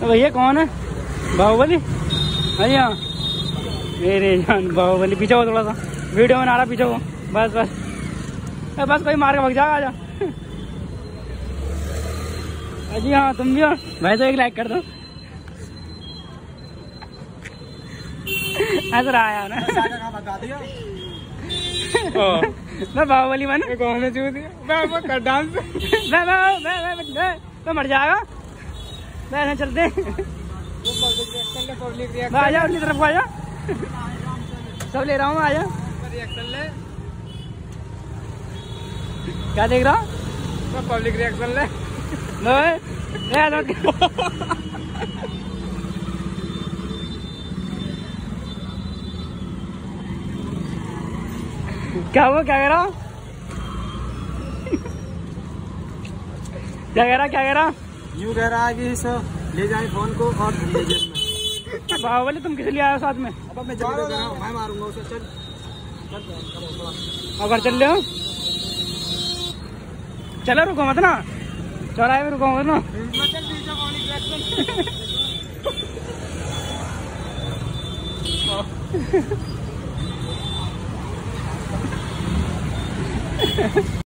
तो भैया कौन है? बाहुबली भैया मेरे जान बाहुबली। पीछे हो थोड़ा सा, वीडियो बना रहा, पीछे हो बस बस बस, कोई मार के भाग जाएगा। आजा जी हाँ तुम भी हो भाई, तो एक लाइक कर दो। ऐसा रहा यार मैं बाहुबली बन कौन है डांस मैं मर जाएगा। मैं चलते आजा उनकी तरफ आजा, सब ले रहा हूँ, आजा रिएक्शन ले। क्या देख रहा हूँ? पब्लिक रिएक्शन ले। क्या हुआ? क्या कह रहा? क्या कह रहा? क्या कह रहा? यूँ कह रहा है कि सर ले जाए फोन को और बाहुबली तुम किस लिए आए हो साथ में? अब मैं जल्दी कर रहा हूँ, मैं मारूंगा उसे। चल अगर चल रहे हो चलो, रुको मत ना, चौराहे में रुको मत ना।